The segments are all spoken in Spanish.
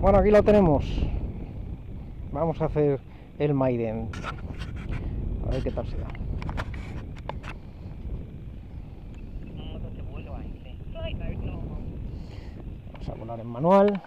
Bueno, aquí lo tenemos. Vamos a hacer el Maiden. A ver qué tal se da. Vamos a volar en manual.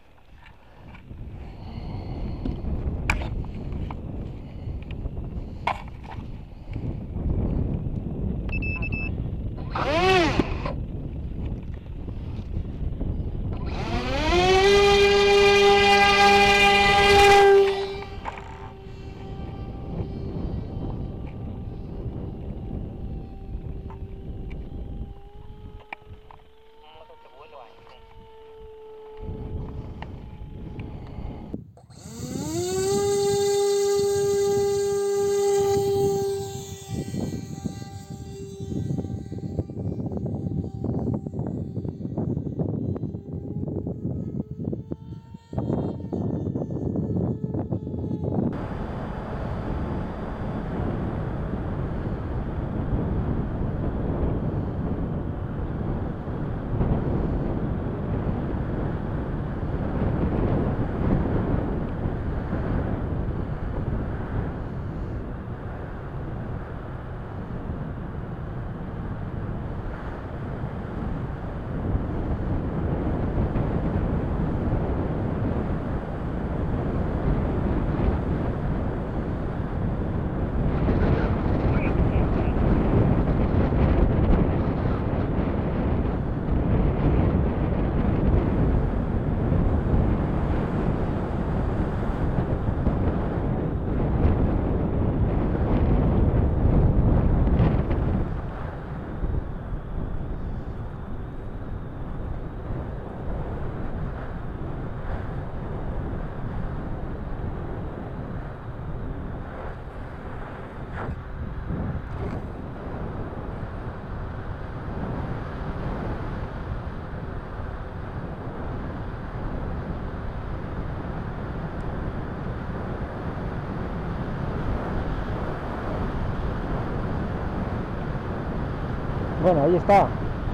Bueno, ahí está.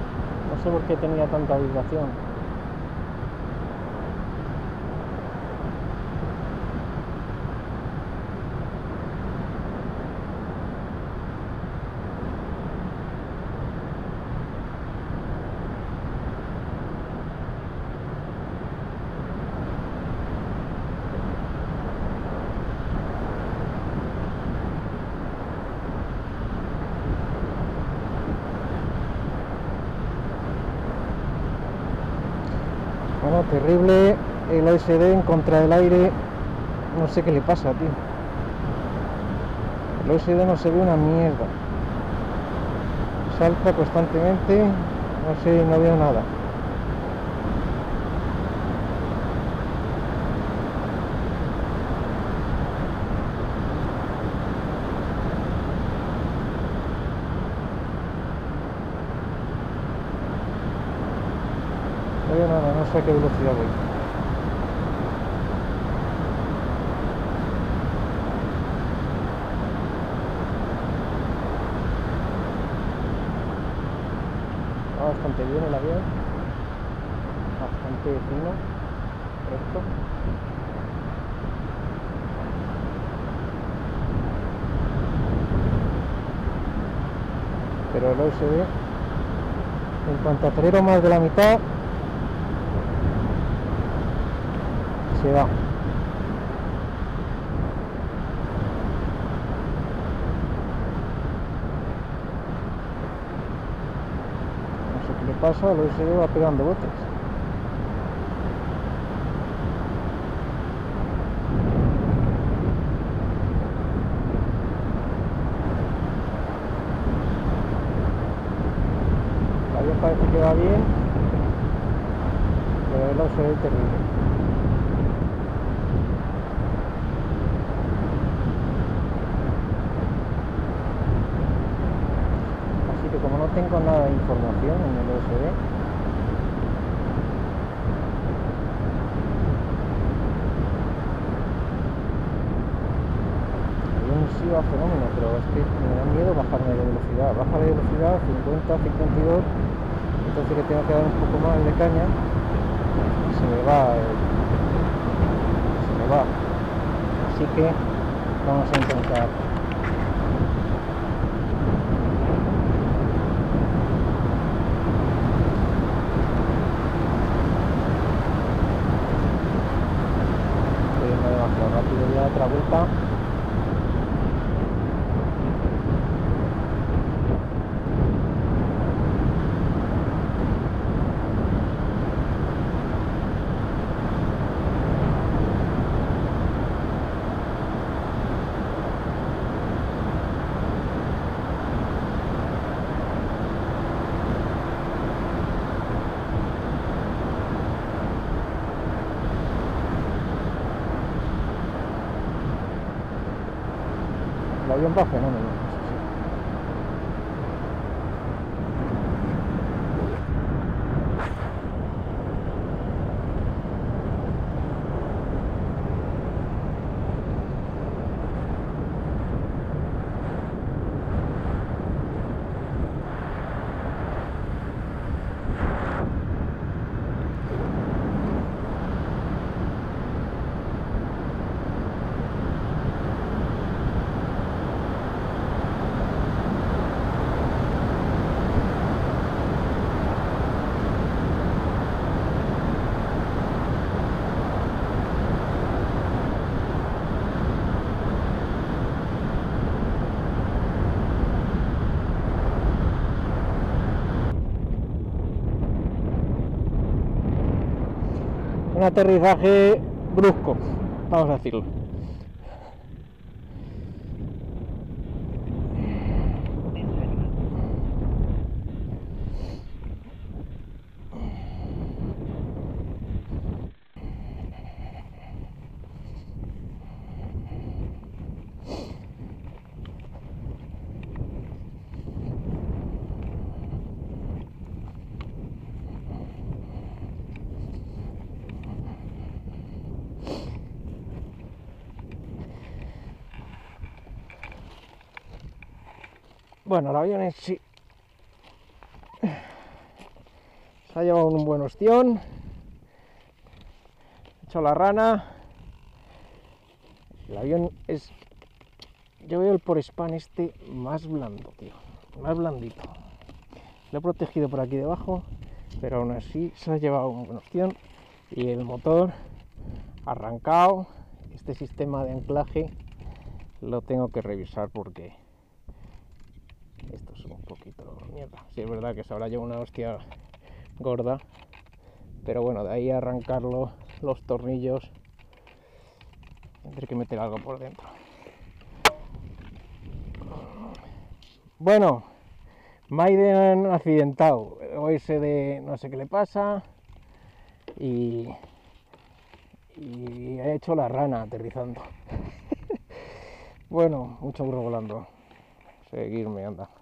No sé por qué tenía tanta vibración. Bueno, terrible el OSD en contra del aire. No sé qué le pasa, tío. El OSD no se ve una mierda. Salta constantemente. No sé, no veo nada. No veo nada, no sé a qué velocidad voy. Va bastante bien el avión, bastante fino, recto. Pero el OSD, en cuanto acelero más de la mitad, se va. No sé qué le pasa, el OSD va pegando botes. El avión parece que va bien, pero el OSD es terrible. Así que como no tengo nada de información en el OSD, sí va fenómeno, pero es que me da miedo bajarme de velocidad. Baja de velocidad 50, 52, entonces le tengo que dar un poco más de caña y se me va va. Así que vamos a intentar. Estoy yendo demasiado rápido ya, otra vuelta. El avión va fenómeno. Un aterrizaje brusco, vamos a decirlo. Bueno, el avión en sí se ha llevado un buen ostión. He hecho la rana. El avión es... Yo veo el Porespan este más blando, tío. Más blandito. Lo he protegido por aquí debajo, pero aún así se ha llevado un buen ostión. Y el motor arrancado. Este sistema de anclaje lo tengo que revisar porque esto es un poquito mierda. Sí, es verdad que se habrá llevado una hostia gorda, pero bueno, de ahí a arrancarlo, los tornillos, tendré que meter algo por dentro. Bueno, Maiden accidentado, OSD no sé qué le pasa y he hecho la rana aterrizando. Bueno, mucho burro volando. Seguirme, anda.